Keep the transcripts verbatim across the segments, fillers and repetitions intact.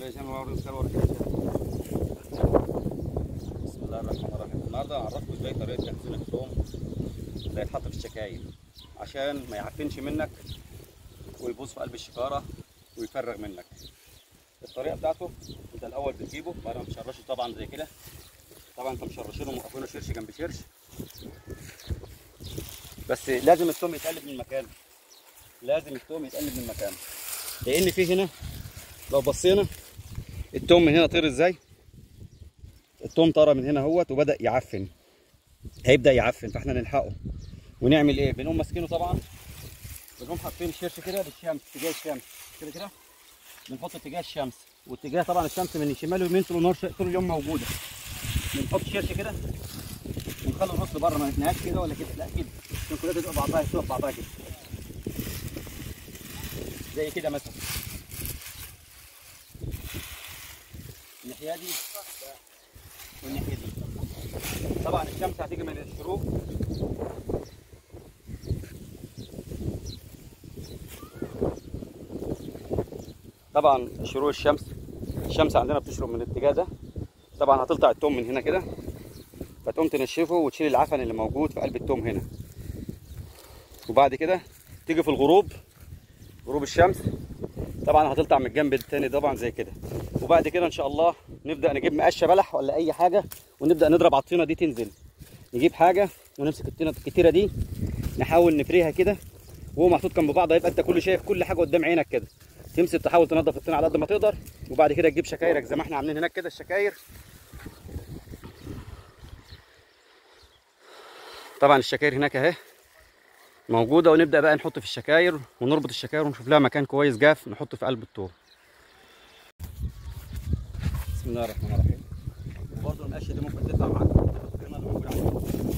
بسم الله الرحمن الرحيم. النهارده هعرفكم ازاي طريقه تخزين الثوم اللي هيتحط في الشكاير عشان ما يعفنش منك ويبوظ في قلب الشكاره ويفرغ منك. الطريقه بتاعته انت الاول بتجيبه بعد ما تشرشه طبعا زي كده. طبعا انت مشرشينه وموقفينه شرش جنب شرش، بس لازم الثوم يتقلب من مكانه. لازم الثوم يتقلب من مكانه لان في هنا لو بصينا الثوم من هنا طير ازاي. الثوم طار من هنا اهوت وبدا يعفن، هيبدا يعفن، فاحنا نلحقه ونعمل ايه؟ بنقوم ماسكينه طبعا، بنقوم حاطين الشرش كده بالشمس اتجاه الشمس كده كده، بنحط اتجاه الشمس، واتجاه طبعا الشمس من الشمال ويمين طول النهار طول اليوم موجوده. بنحط الشرش كده ونخلي الرز بره، ما نتنهاش كده ولا كده، لا كده عشان كلها تبقى بعضها يسوق بعضها كده زي كده مثلا. الناحيه دي والناحيه دي طبعا الشمس هتيجي من الشروق، طبعا شروق الشمس، الشمس عندنا بتشرق من الاتجاه ده. طبعا هتقطع التوم من هنا كده، فتقوم تنشفه وتشيل العفن اللي موجود في قلب التوم هنا. وبعد كده تيجي في الغروب، غروب الشمس طبعا هتقطع من الجنب التاني طبعا زي كده. وبعد كده ان شاء الله نبدا نجيب مقشه بلح ولا اي حاجه ونبدا نضرب على الطينه دي تنزل. نجيب حاجه ونمسك الطينه الكتيره دي نحاول نفريها كده وهو محطوط جنب بعض، يبقى انت كل شايف كل حاجه قدام عينك كده. تمسك تحاول تنظف الطينه على قد ما تقدر، وبعد كده تجيب شكايرك زي ما احنا عاملين هناك كده الشكاير. طبعا الشكاير هناك اهي موجوده، ونبدا بقى نحط في الشكاير ونربط الشكاير ونشوف لها مكان كويس جاف نحطه في قلب الثوم. بسم الله الرحمن الرحيم. برضه المقشه دي ممكن تطلع معاك الطينه اللي موجوده عليها.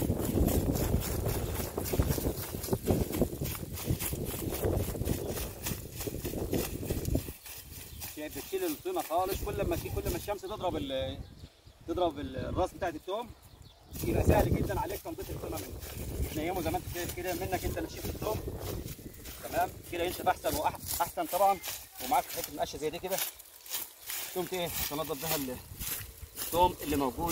شايف بتشيل الطينه خالص، كل ما كل ما الشمس تضرب ال تضرب الراس بتاعت الثوم يبقى سهل جدا عليك تنظيف الطينه منه. تنيمه زي ما انت شايف كده منك انت اللي تشيل الثوم، تمام كده ينشف احسن واحسن طبعا. ومعاك حته مقشه زي دي كده تقوم ايه تنظف بها الثوم اللي موجود.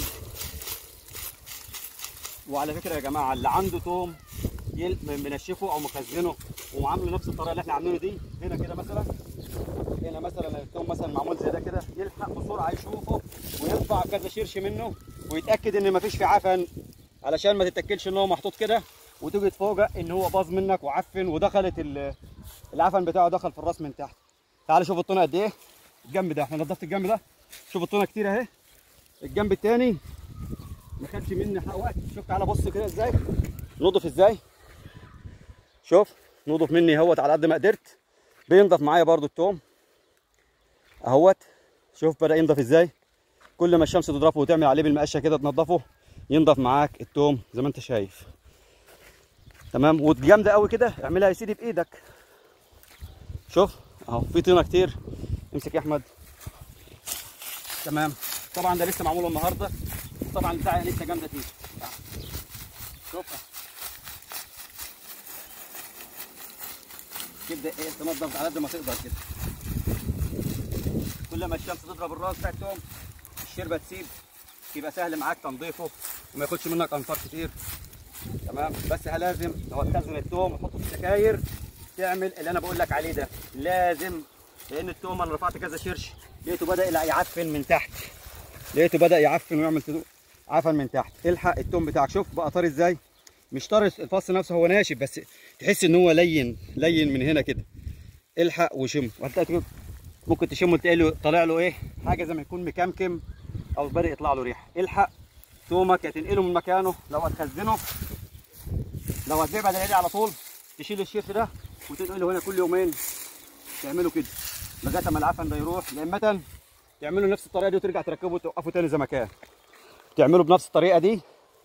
وعلى فكره يا جماعه اللي عنده ثوم منشفه او مخزنه وعامله نفس الطريقه اللي احنا عاملينه دي هنا كده مثلا، هنا مثلا الثوم مثلا معمول زي ده كده، يلحق بسرعه يشوفه ويرفع كذا شرش منه ويتاكد ان مفيش فيه عفن، علشان ما تتاكدش ان هو محطوط كده وتيجي تفوجئ ان هو باظ منك وعفن ودخلت العفن بتاعه دخل في الراس من تحت. تعال شوف الطينه قد ايه. الجنب ده احنا نضفت الجنب ده، شوف الطينه كتير اهي. الجنب الثاني ما خدش مني وقت. شوف تعالى بص كده ازاي نضف ازاي. شوف نضف مني اهوت على قد ما قدرت. بينضف معايا برضو الثوم اهوت. شوف بدا ينضف ازاي، كل ما الشمس تضربه وتعمل عليه بالمقشه كده تنضفه ينضف معاك الثوم زي ما انت شايف، تمام. وجامده قوي كده اعملها يا سيدي بايدك. شوف اهو في طينه كتير، امسك يا احمد، تمام. طبعا ده لسه معمول النهارده، طبعا بتاعي لسه جامده فيه. شوف تبدا ايه تنضف على قد ما تقدر كده. كل ما الشمس تضرب الراس بتاع الثوم الشربه تسيب، يبقى سهل معاك تنظيفه وما ياخدش منك انفار كتير، تمام. بس لازم لو هتخزن الثوم وتحطه في الشكاير تعمل اللي انا بقول لك عليه ده، لازم. لان الثوم انا رفعت كذا شرش لقيته بدا يعفن من تحت، لقيته بدا يعفن ويعمل عفن من تحت. الحق الثوم بتاعك، شوف بقى طري ازاي، مش طري الفص نفسه هو ناشف بس تحس ان هو لين لين من هنا كده. الحق وشم، وهتلاقي ممكن تشمه تلاقي له طالع له ايه حاجه زي ما يكون مكمكم او بدا يطلع له ريحه. الحق ثومك هتنقله من مكانه. لو هتخزنه، لو هتبيع بعد العيد على طول تشيل الشرش ده وتنقله هنا كل يومين، تعمله كده لغايه ما العفن ده يروح. يا اما تعملوا نفس الطريقه دي وترجع تركبه وتوقفه تاني زي ما كان. تعملوا بنفس الطريقه دي،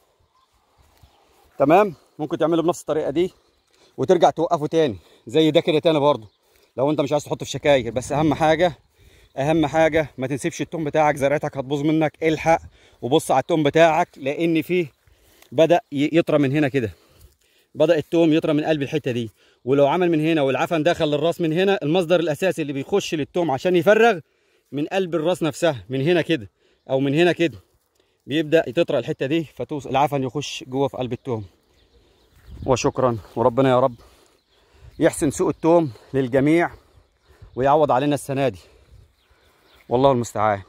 تمام. ممكن تعملوا بنفس الطريقه دي وترجع توقفه تاني زي ده كده تاني برضه لو انت مش عايز تحطه في شكاير. بس اهم حاجه اهم حاجه ما تنسيبش التوم بتاعك، زرعتك هتبوظ منك. الحق وبص على التوم بتاعك لان فيه بدا يطرى من هنا كده، بدا التوم يطرى من قلب الحته دي. ولو عمل من هنا والعفن دخل للراس من هنا، المصدر الاساسي اللي بيخش للتوم عشان يفرغ من قلب الراس نفسها، من هنا كده او من هنا كده بيبدا تطرى الحته دي، فتوصل العفن يخش جوه في قلب التوم. وشكرا، وربنا يا رب يحسن سوق التوم للجميع ويعوض علينا السنه دي، والله المستعان.